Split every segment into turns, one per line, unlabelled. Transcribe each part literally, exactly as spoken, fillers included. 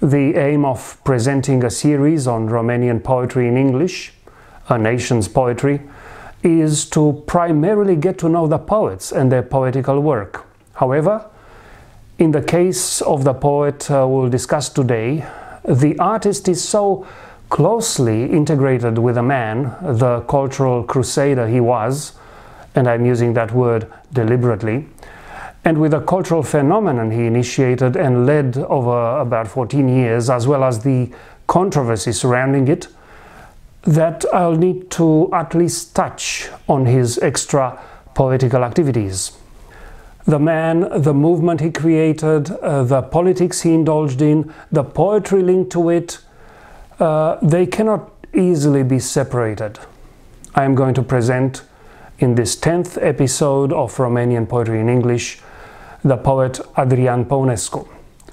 The aim of presenting a series on Romanian poetry in English, a nation's poetry, is to primarily get to know the poets and their poetical work. However, in the case of the poet uh, we'll discuss today, the artist is so closely integrated with the man, the cultural crusader he was, and I'm using that word deliberately, and with the cultural phenomenon he initiated and led over about fourteen years, as well as the controversy surrounding it, that I'll need to at least touch on his extra-poetical activities. The man, the movement he created, uh, the politics he indulged in, the poetry linked to it, uh, they cannot easily be separated. I am going to present in this tenth episode of Romanian Poetry in English the poet Adrian Paunescu,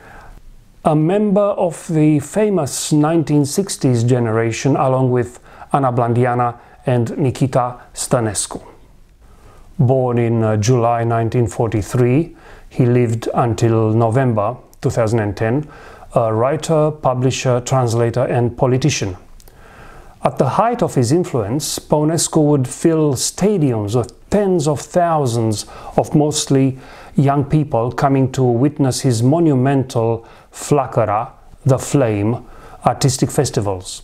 a member of the famous nineteen sixties generation along with Blandiana and Nichita Stănescu. Born in uh, July nineteen forty-three, he lived until November two thousand ten, a writer, publisher, translator and politician. At the height of his influence, Paunescu would fill stadiums with tens of thousands of mostly young people coming to witness his monumental Flacăra, the Flame, artistic festivals.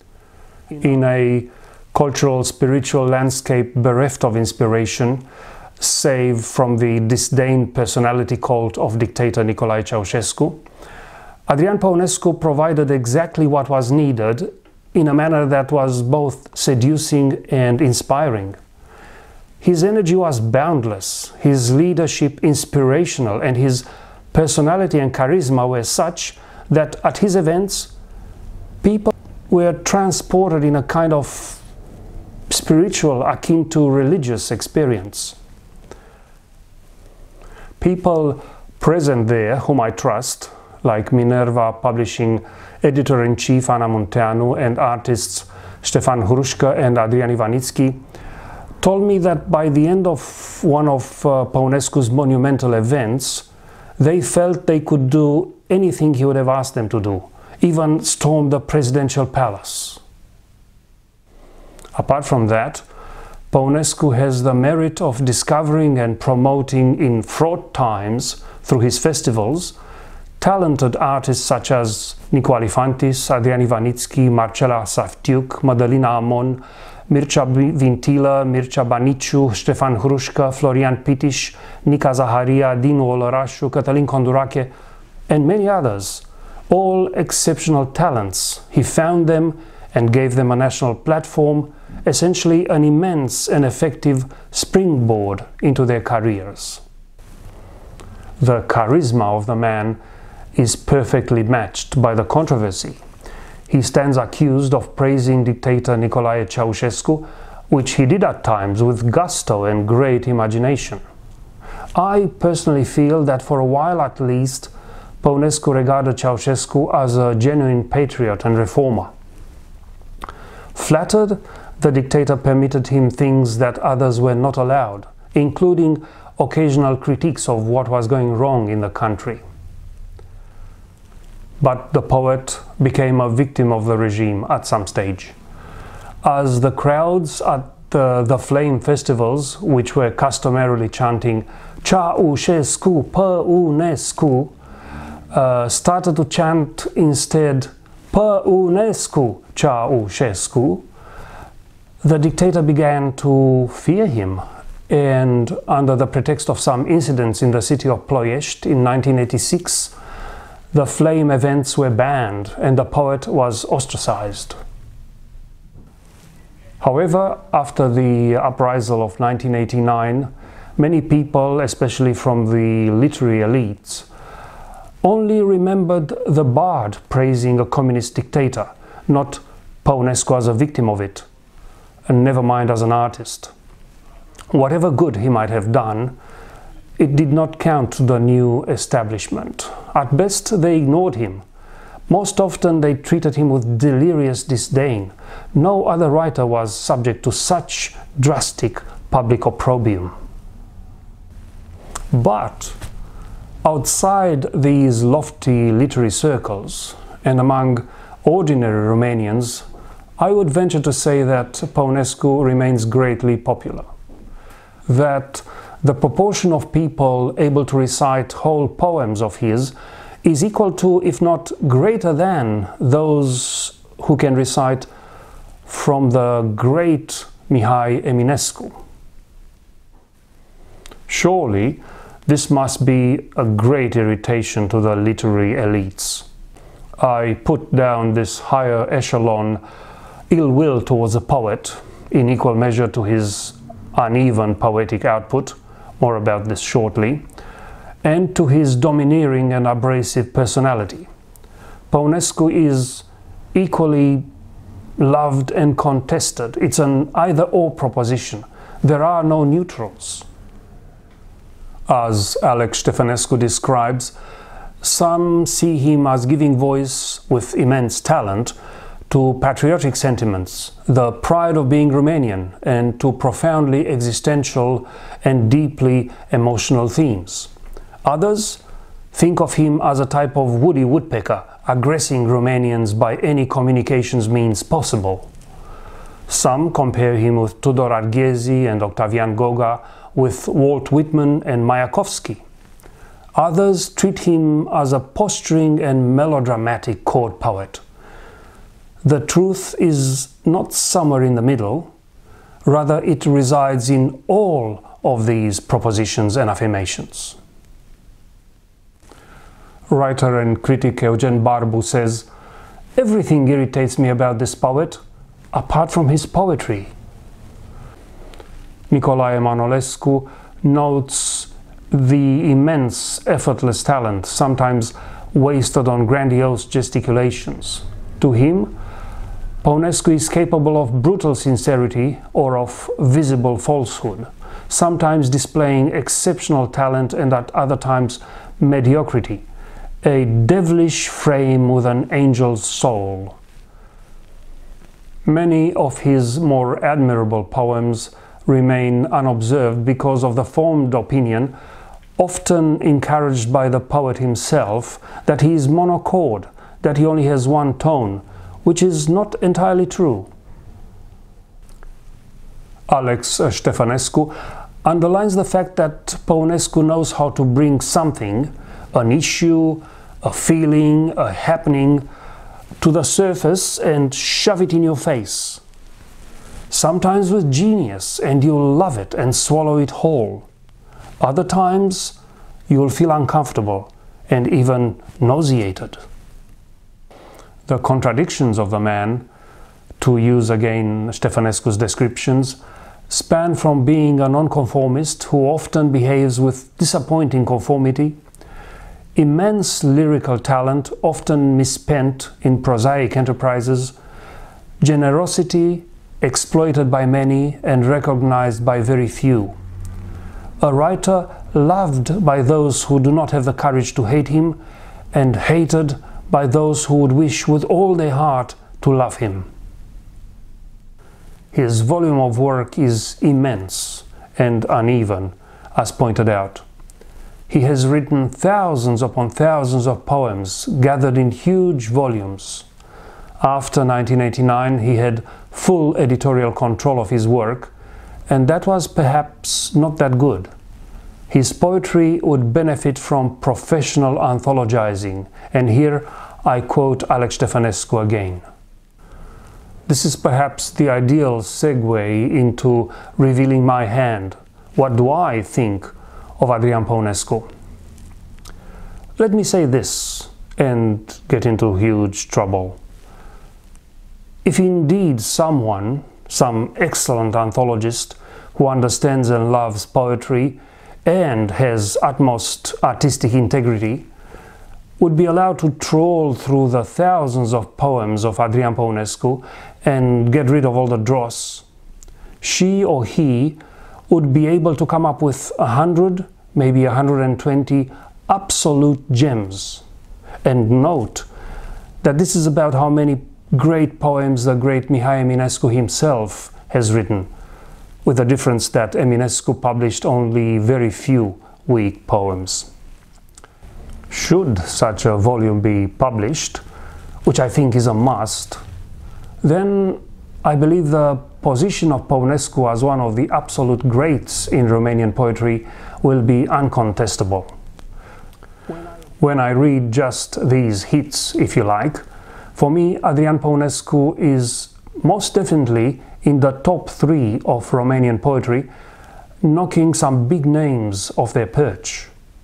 In a cultural, spiritual landscape bereft of inspiration, save from the disdained personality cult of dictator Nicolae Ceausescu, Adrian Paunescu provided exactly what was needed in a manner that was both seducing and inspiring. His energy was boundless, his leadership inspirational, and his personality and charisma were such that at his events, people were transported in a kind of spiritual, akin to religious experience. People present there, whom I trust, like Minerva Publishing Editor-in-Chief Ana Munteanu and artists Ștefan Hrușcă and Adrian Ivanițchi, told me that by the end of one of uh, Paunescu's monumental events, they felt they could do anything he would have asked them to do, even storm the presidential palace. Apart from that, Paunescu has the merit of discovering and promoting in fraught times, through his festivals, talented artists such as Nicu Alifantis, Adrian Ivanițchi, Marcela Saftiuc, Madalina Amon, Mircea Vintilă, Mircea Baniciu, Ștefan Hrușcă, Florian Pitiș, Nica Zaharia, Dinu Olărașu, Cătălin Condurache, and many others, all exceptional talents. He found them and gave them a national platform, essentially an immense and effective springboard into their careers. The charisma of the man is perfectly matched by the controversy. He stands accused of praising dictator Nicolae Ceausescu, which he did at times with gusto and great imagination. I personally feel that for a while at least, Paunescu regarded Ceausescu as a genuine patriot and reformer. Flattered, the dictator permitted him things that others were not allowed, including occasional critiques of what was going wrong in the country. But the poet became a victim of the regime at some stage. As the crowds at the, the Flame festivals, which were customarily chanting Ceausescu, Păunescu, uh, started to chant instead Păunescu, Ceausescu, the dictator began to fear him, and under the pretext of some incidents in the city of Ploiești in nineteen eighty-six, the Flame events were banned and the poet was ostracized. However, after the uprisal of nineteen eighty-nine, many people, especially from the literary elites, only remembered the bard praising a communist dictator, not Paunescu as a victim of it, and never mind as an artist. Whatever good he might have done, it did not count to the new establishment. At best, they ignored him. Most often, they treated him with delirious disdain. No other writer was subject to such drastic public opprobrium. But outside these lofty literary circles, and among ordinary Romanians, I would venture to say that Paunescu remains greatly popular. That the proportion of people able to recite whole poems of his is equal to, if not greater than, those who can recite from the great Mihai Eminescu. Surely, this must be a great irritation to the literary elites. I put down this higher echelon ill will towards a poet, in equal measure to his uneven poetic output, more about this shortly, and to his domineering and abrasive personality. Paunescu is equally loved and contested. It's an either-or proposition. There are no neutrals. As Alex Stănescu describes, some see him as giving voice with immense talent to patriotic sentiments, the pride of being Romanian, and to profoundly existential and deeply emotional themes. Others think of him as a type of woody woodpecker, aggressing Romanians by any communications means possible. Some compare him with Tudor Arghezi and Octavian Goga, with Walt Whitman and Mayakovsky. Others treat him as a posturing and melodramatic court poet. The truth is not somewhere in the middle, rather it resides in all of these propositions and affirmations. Writer and critic Eugen Barbu says, "Everything irritates me about this poet, apart from his poetry." Nicolae Manolescu notes the immense effortless talent, sometimes wasted on grandiose gesticulations. To him, Paunescu is capable of brutal sincerity or of visible falsehood, sometimes displaying exceptional talent and at other times mediocrity, a devilish frame with an angel's soul. Many of his more admirable poems remain unobserved because of the formed opinion, often encouraged by the poet himself, that he is monochord, that he only has one tone, which is not entirely true. Alex Stănescu underlines the fact that Paunescu knows how to bring something, an issue, a feeling, a happening, to the surface and shove it in your face. Sometimes with genius, and you'll love it and swallow it whole. Other times, you'll feel uncomfortable and even nauseated. The contradictions of the man, to use again Stănescu's descriptions, span from being a nonconformist who often behaves with disappointing conformity, immense lyrical talent often misspent in prosaic enterprises, generosity exploited by many and recognized by very few, a writer loved by those who do not have the courage to hate him, and hated by those who would wish with all their heart to love him. His volume of work is immense and uneven, as pointed out. He has written thousands upon thousands of poems gathered in huge volumes. After nineteen eighty-nine, he had full editorial control of his work, and that was perhaps not that good. His poetry would benefit from professional anthologizing, and here I quote Alex Stănescu again. This is perhaps the ideal segue into revealing my hand. What do I think of Adrian Paunescu? Let me say this and get into huge trouble. If indeed someone, some excellent anthologist who understands and loves poetry and has utmost artistic integrity, would be allowed to trawl through the thousands of poems of Adrian Paunescu and get rid of all the dross, she or he would be able to come up with a hundred, maybe a hundred and twenty absolute gems. And note that this is about how many great poems the great Mihai Eminescu himself has written, with the difference that Eminescu published only very few weak poems. Should such a volume be published, which I think is a must, then I believe the position of Paunescu as one of the absolute greats in Romanian poetry will be uncontestable. When I read just these hits, if you like, for me Adrian Păunescu is most definitely in the top three of Romanian poetry, knocking some big names off their perch.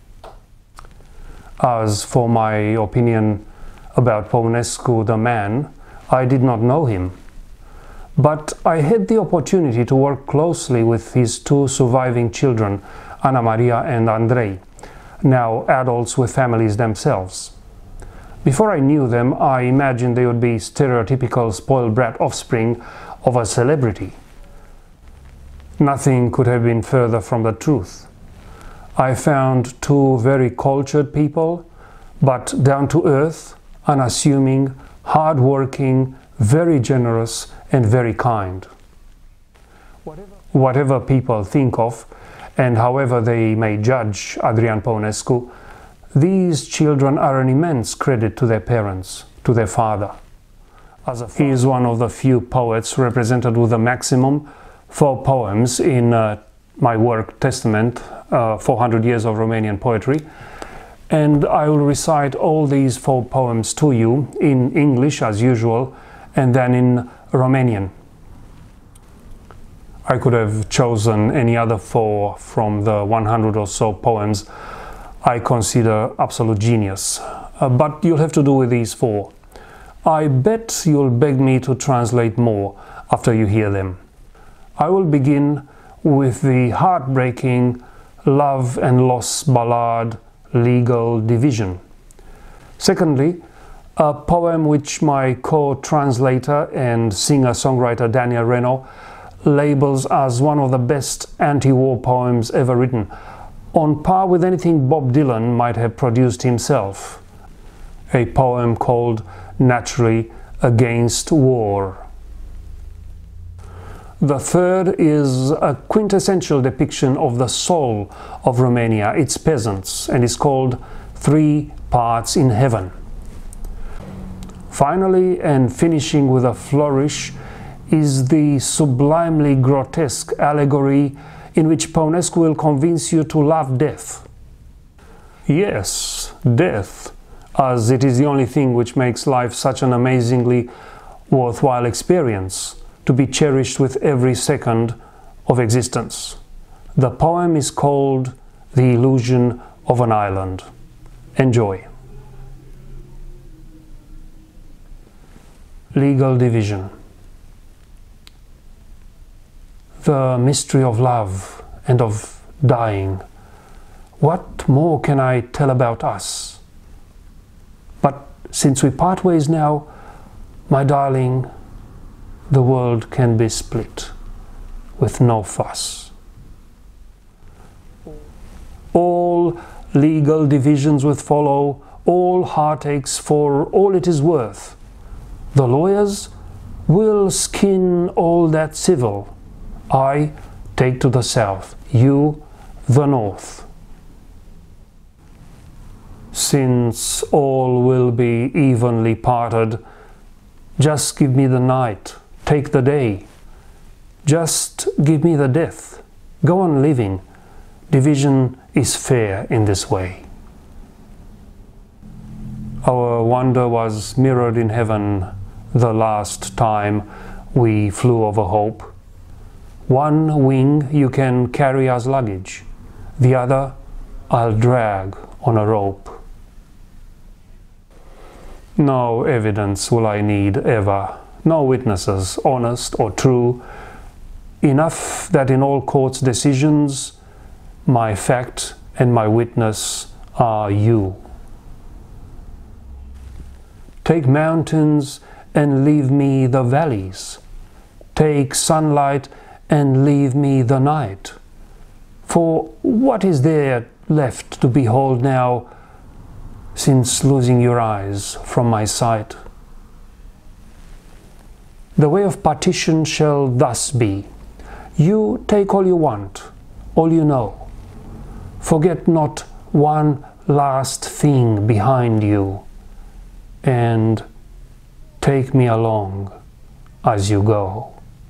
As for my opinion about Paunescu the man, I did not know him. But I had the opportunity to work closely with his two surviving children, Ana Maria and Andrei, now adults with families themselves. Before I knew them, I imagined they would be stereotypical spoiled brat offspring of a celebrity. Nothing could have been further from the truth. I found two very cultured people, but down to earth, unassuming, hard-working, very generous and very kind. Whatever, whatever people think of, and however they may judge Adrian Păunescu, these children are an immense credit to their parents, to their father. As a father, he is one of the few poets represented with the maximum four poems in uh, my work Testament, uh, four hundred years of Romanian poetry, and I will recite all these four poems to you in English as usual, and then in Romanian. I could have chosen any other four from the one hundred or so poems I consider absolute genius, uh, but you'll have to do with these four. I bet you'll beg me to translate more after you hear them. I will begin with the heartbreaking love and loss ballad Legal Division. Secondly, a poem which my co-translator and singer-songwriter Daniel Reno labels as one of the best anti-war poems ever written, on par with anything Bob Dylan might have produced himself. A poem called, naturally, Against War. The third is a quintessential depiction of the soul of Romania, its peasants, and is called Three Parts in Heaven. Finally, and finishing with a flourish, is the sublimely grotesque allegory in which Paunescu will convince you to love death. Yes, death, as it is the only thing which makes life such an amazingly worthwhile experience, to be cherished with every second of existence. The poem is called The Illusion of an Island. Enjoy. Legal Division. The mystery of love and of dying. What more can I tell about us? But since we part ways now, my darling, the world can be split with no fuss. All legal divisions would follow, all heartaches for all it is worth. The lawyers will skin all that civil. I take to the south, you the north. Since all will be evenly parted, just give me the night, take the day. Just give me the death. Go on living. Division is fair in this way. Our wonder was mirrored in heaven the last time we flew over hope. One wing you can carry as luggage, the other I'll drag on a rope. No evidence will I need ever, no witnesses, honest or true. Enough that in all courts' decisions, my fact and my witness are you. Take mountains and leave me the valleys. Take sunlight and leave me the night. For what is there left to behold now, since losing your eyes from my sight? The way of partition shall thus be. You take all you want, all you know. Forget not one last thing behind you, and take me along as you go.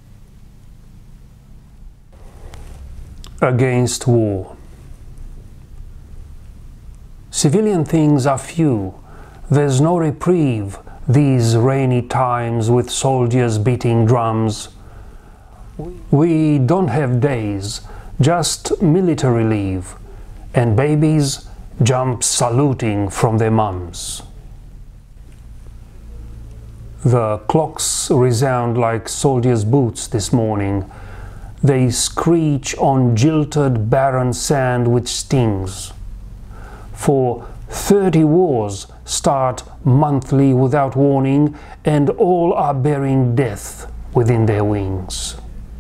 Against war. Civilian things are few, there's no reprieve these rainy times with soldiers beating drums. We don't have days, just military leave, and babies jump saluting from their mums. The clocks resound like soldiers' boots this morning. They screech on jilted barren sand which stings. For thirty wars start monthly without warning, and all are bearing death within their wings.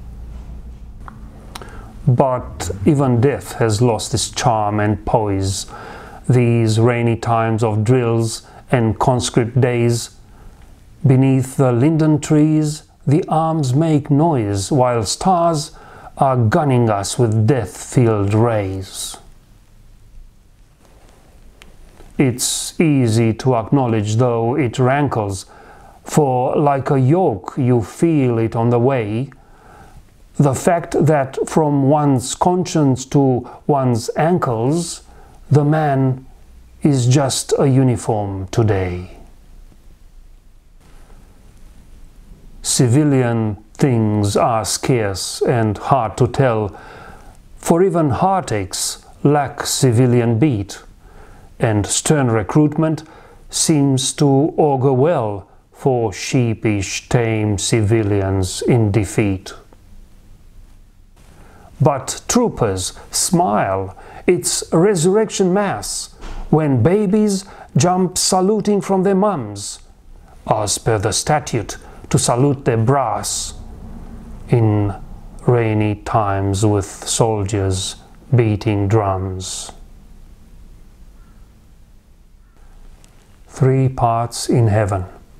But even death has lost its charm and poise. These rainy times of drills and conscript days, beneath the linden trees, the arms make noise, while stars are gunning us with death-filled rays. It's easy to acknowledge, though it rankles, for like a yoke you feel it on the way, the fact that from one's conscience to one's ankles, the man is just a uniform today. Civilian things are scarce and hard to tell, for even heartaches lack civilian beat, and stern recruitment seems to augur well for sheepish, tame civilians in defeat. But troopers, smile, it's resurrection mass, when babies jump saluting from their mums, as per the statute, to salute their brass, in rainy times with soldiers beating drums. Three parts in heaven.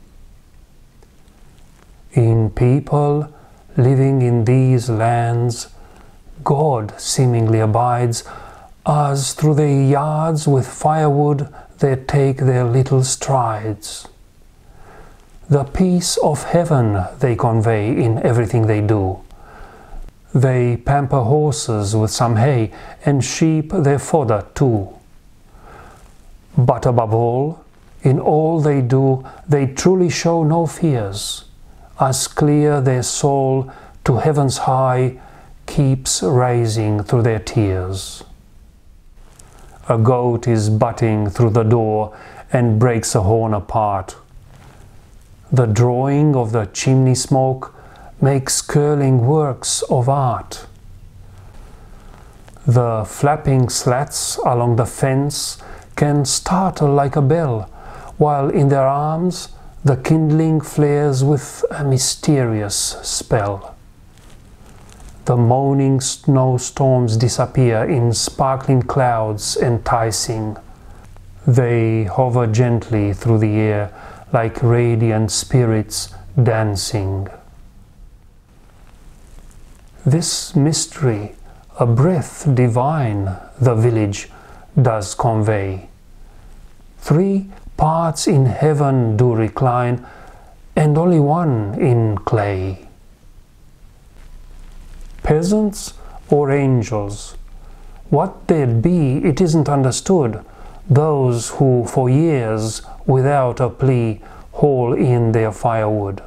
In people living in these lands, God seemingly abides, as through their yards with firewood they take their little strides. The peace of heaven they convey in everything they do. They pamper horses with some hay, and sheep their fodder too. But above all, in all they do, they truly show no fears, as clear their soul to heaven's high keeps rising through their tears. A goat is butting through the door and breaks a horn apart. The drawing of the chimney smoke makes curling works of art. The flapping slats along the fence can startle like a bell, while in their arms the kindling flares with a mysterious spell. The moaning snowstorms disappear in sparkling clouds enticing. They hover gently through the air like radiant spirits dancing. This mystery, a breath divine, the village does convey. Three parts in heaven do recline, and only one in clay. Peasants or angels? What they'd be, it isn't understood. Those who for years, without a plea, haul in their firewood.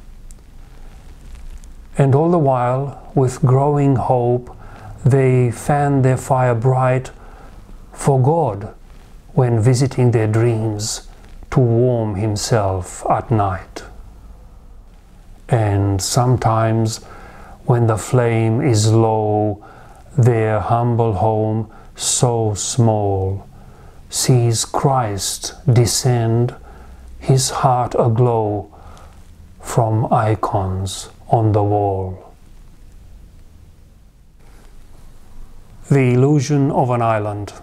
And all the while, with growing hope, they fan their fire bright for God, when visiting their dreams, to warm himself at night. And sometimes, when the flame is low, their humble home, so small, sees Christ descend, his heart aglow, from icons on the wall. The illusion of an island.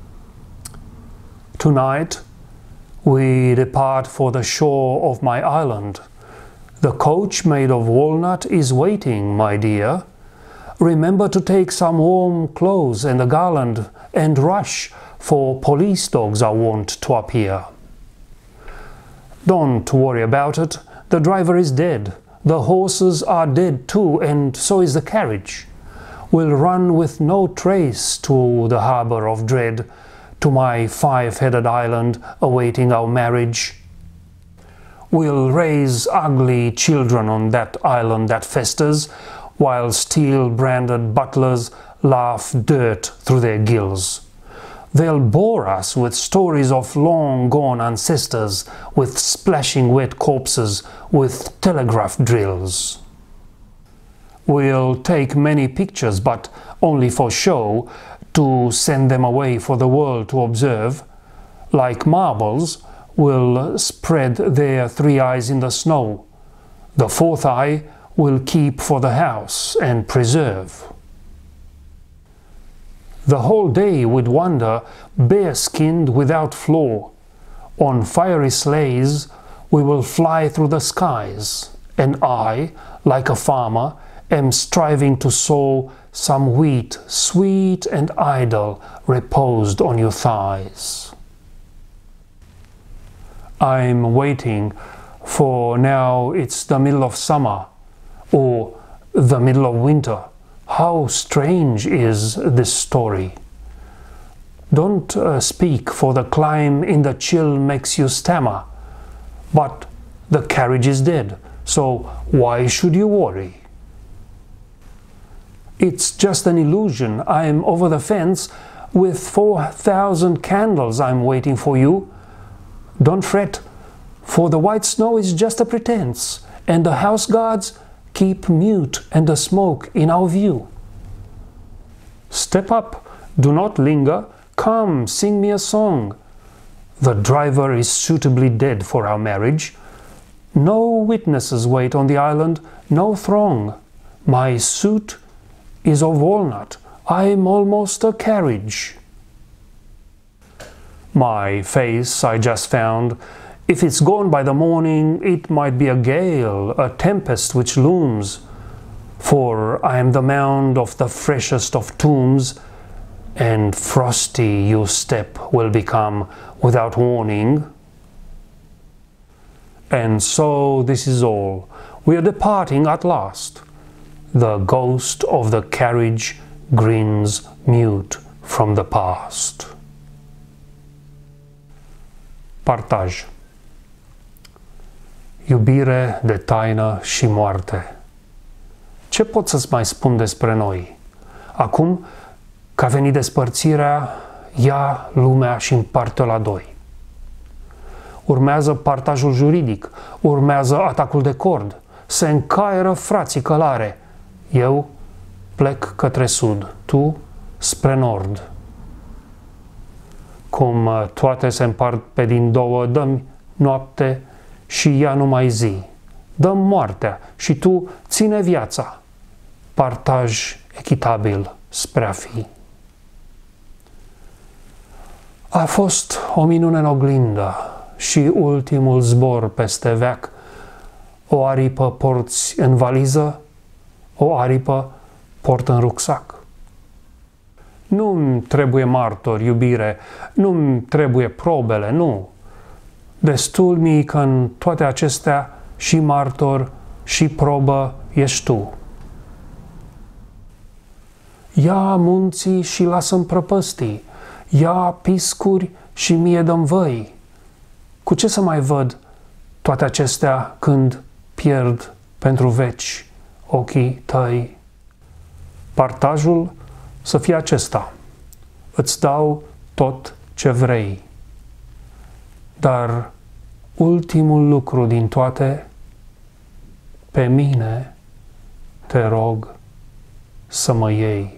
Tonight we depart for the shore of my island. The coach made of walnut is waiting, my dear. Remember to take some warm clothes and a garland, and rush, for police dogs are wont to appear. Don't worry about it, The driver is dead, the horses are dead too, and so is the carriage. We'll run with no trace to the harbour of dread, to my five-headed island awaiting our marriage. We'll raise ugly children on that island that festers, while steel-branded butlers laugh dirt through their gills. They'll bore us with stories of long-gone ancestors, with splashing wet corpses, with telegraph drills. We'll take many pictures, but only for show, to send them away for the world to observe. Like marbles, we'll spread their three eyes in the snow. The fourth eye we'll keep for the house and preserve. The whole day we'd wander, bare-skinned without flaw. On fiery sleighs we will fly through the skies, and I, like a farmer, am striving to sow some wheat, sweet and idle, reposed on your thighs. I'm waiting, for now it's the middle of summer, or the middle of winter. How strange is this story. Don't uh, speak, for the climb in the chill makes you stammer. But the carriage is dead, so why should you worry? It's just an illusion. I'm over the fence with four thousand candles. I'm waiting for you. Don't fret, for the white snow is just a pretense, and the house guards keep mute and the smoke in our view. Step up, do not linger, come, sing me a song. The driver is suitably dead for our marriage. No witnesses wait on the island, no throng. My suit is of walnut, I'm almost a carriage. My face I just found. If it's gone by the morning, it might be a gale, a tempest which looms. For I am the mound of the freshest of tombs, and frosty your step will become without warning. And so this is all. We are departing at last. The ghost of the carriage grins mute from the past. Partaj. Iubire de taină și moarte. Ce pot să-ți mai spun despre noi? Acum că a venit despărțirea, ia lumea și împarte-o la doi. Urmează partajul juridic, urmează atacul de cord, se încaieră frații călare. Eu plec către sud, tu spre nord. Cum toate se împart pe din două, dă-mi noapte și ea numai zi. Dă-mi moartea și tu ține viața. Partaj echitabil spre a fi. A fost o minune în oglindă și ultimul zbor peste veac. O aripă porți în valiză, o aripă port în rucsac. Nu-mi trebuie martori, iubire, nu-mi trebuie probele, nu. Destul mi că în toate acestea și martor și probă ești tu. Ia munții și lasă-mi prăpăstii, ia piscuri și mie dă-mi văi. Cu ce să mai văd toate acestea când pierd pentru veci ochii tăi? Partajul să fie acesta. Îți dau tot ce vrei. Dar ultimul lucru din toate, pe mine te rog să mă iei.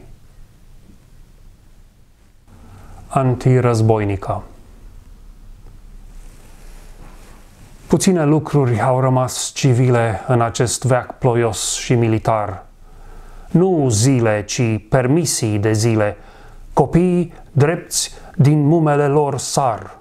Antirăzboinica. Puține lucruri au rămas civile în acest veac ploios și militar. Nu zile, ci permisii de zile. Copiii drepți din mumele lor sar.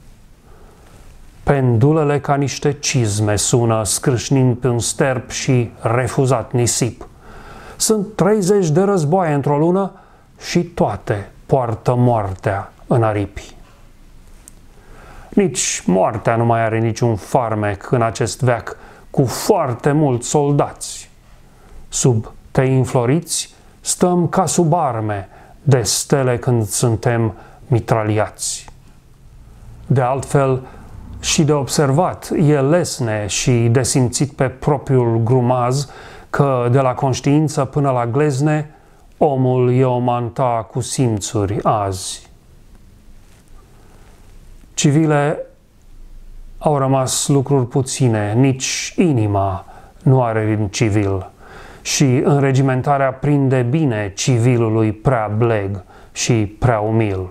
Pendulele ca niște cizme sună, scrâșnind pe un sterp și refuzat nisip. Sunt treizeci de războaie într-o lună și toate poartă moartea în aripi. Nici moartea nu mai are niciun farmec în acest veac cu foarte mulți soldați. Sub tei înfloriți stăm ca sub arme de stele când suntem mitraliați. De altfel, și de observat, e lesne și de simțit pe propriul grumaz că de la conștiință până la glezne, omul e o manta cu simțuri azi. Civile au rămas lucruri puține, nici inima nu are din civil și înregimentarea prinde bine civilului prea bleg și prea umil.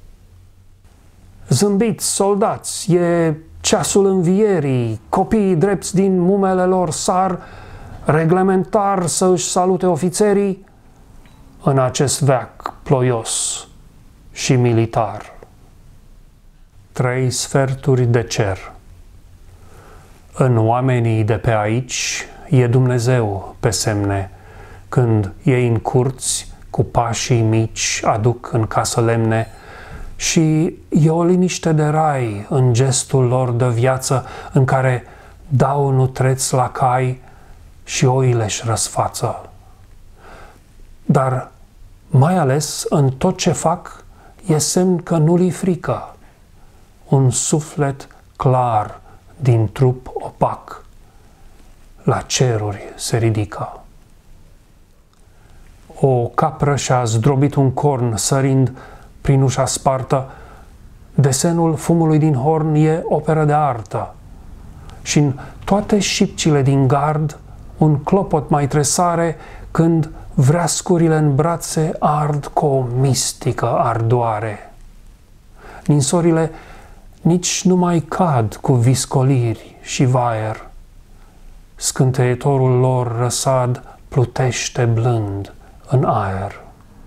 Zâmbiți, soldați, e ceasul învierii, copiii drepți din mumele lor sar, reglementar să își salute ofițerii în acest veac ploios și militar. Trei sferturi de cer. În oamenii de pe aici e Dumnezeu pe semne, când ei în curți cu pașii mici aduc în casă lemne, și e o liniște de rai în gestul lor de viață în care dau nutreți la cai și oile își răsfață. Dar mai ales în tot ce fac e semn că nu li frică. Un suflet clar din trup opac la ceruri se ridică. O capră și-a zdrobit un corn sărind prin ușa spartă, desenul fumului din horn e operă de artă. Și în toate șipcile din gard un clopot mai tresare când vreascurile în brațe ard cu o mistică ardoare. Ninsorile nici nu mai cad cu viscoliri și vaier. Scânteietorul lor răsad plutește blând în aer.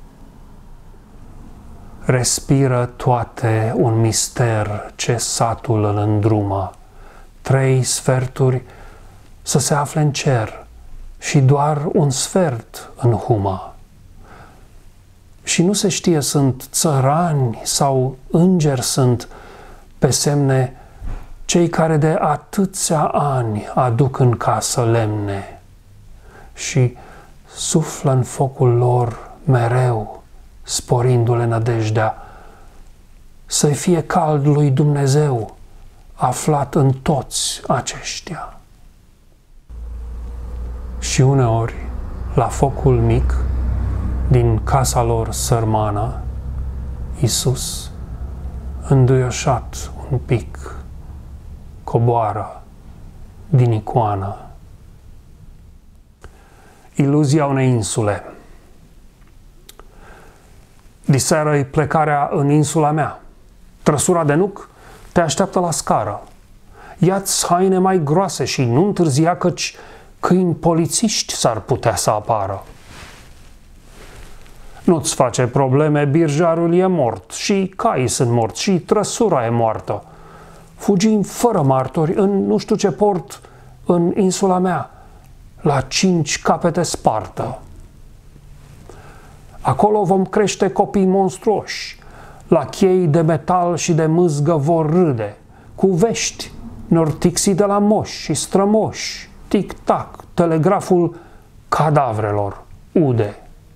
Respiră toate un mister ce satul îl îndrumă, trei sferturi să se afle în cer și doar un sfert în humă. Și nu se știe sunt țărani sau îngeri sunt, pe semne cei care de atâția ani aduc în casă lemne și suflă în focul lor mereu, sporindu-le nădejdea, să-i fie cald lui Dumnezeu, aflat în toți aceștia. Și uneori, la focul mic, din casa lor sărmană, Iisus, înduioșat un pic, coboară din icoană. Iluzia unei insule. Diseară-i plecarea în insula mea. Trăsura de nuc te așteaptă la scară. Ia-ți haine mai groase și nu întârzia, căci câini polițiști s-ar putea să apară. Nu-ți face probleme, birjarul e mort și caii sunt morți și trăsura e moartă. Fugim fără martori în nu știu ce port, în insula mea, la cinci capete spartă. Acolo vom crește copii monstruoși, la chei de metal și de mâzgă vor râde, cu vești nortixi de la moși și strămoși, tic-tac, telegraful cadavrelor ude.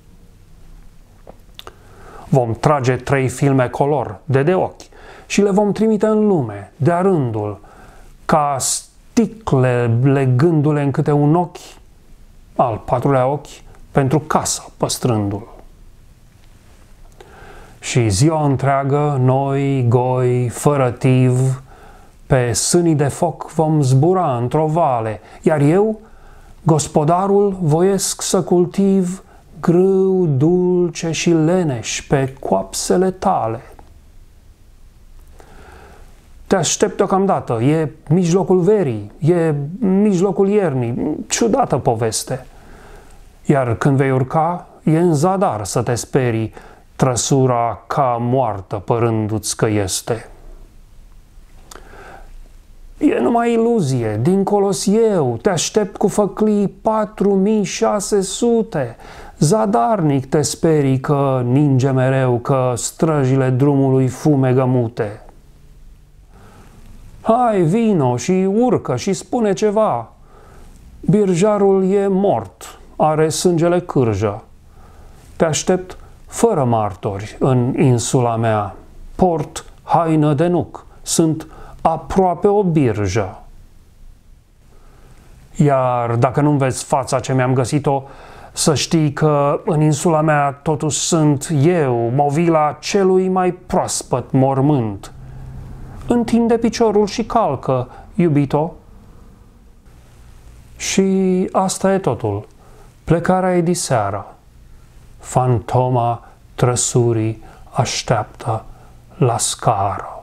Vom trage trei filme color, de de ochi, și le vom trimite în lume, de-a rândul, ca sticle legându-le în câte un ochi, al patrulea ochi, pentru casă păstrându-l. Și ziua întreagă, noi, goi, fără tiv, pe sânii de foc vom zbura într-o vale, iar eu, gospodarul, voiesc să cultiv grâu, dulce și leneș pe coapsele tale. Te aștept deocamdată, e mijlocul verii, e mijlocul iernii, ciudată poveste. Iar când vei urca, e în zadar să te sperii, trăsura ca moartă părându-ți că este. E numai iluzie, dincolo-s eu, te aștept cu făclii patru mii șase sute. Zadarnic te sperii că ninge mereu, că străjile drumului fumegă mute. Hai, vino și urcă și spune ceva. Birjarul e mort, are sângele cârjă. Te aștept fără martori în insula mea. Port haină de nuc, sunt aproape o birjă. Iar dacă nu-mi vezi fața ce mi-am găsit-o, să știi că în insula mea totuși sunt eu, movila celui mai proaspăt mormânt. Întinde piciorul și calcă, iubito. Și asta e totul. Plecarea e diseară. Fantoma trăsurii așteaptă la scară.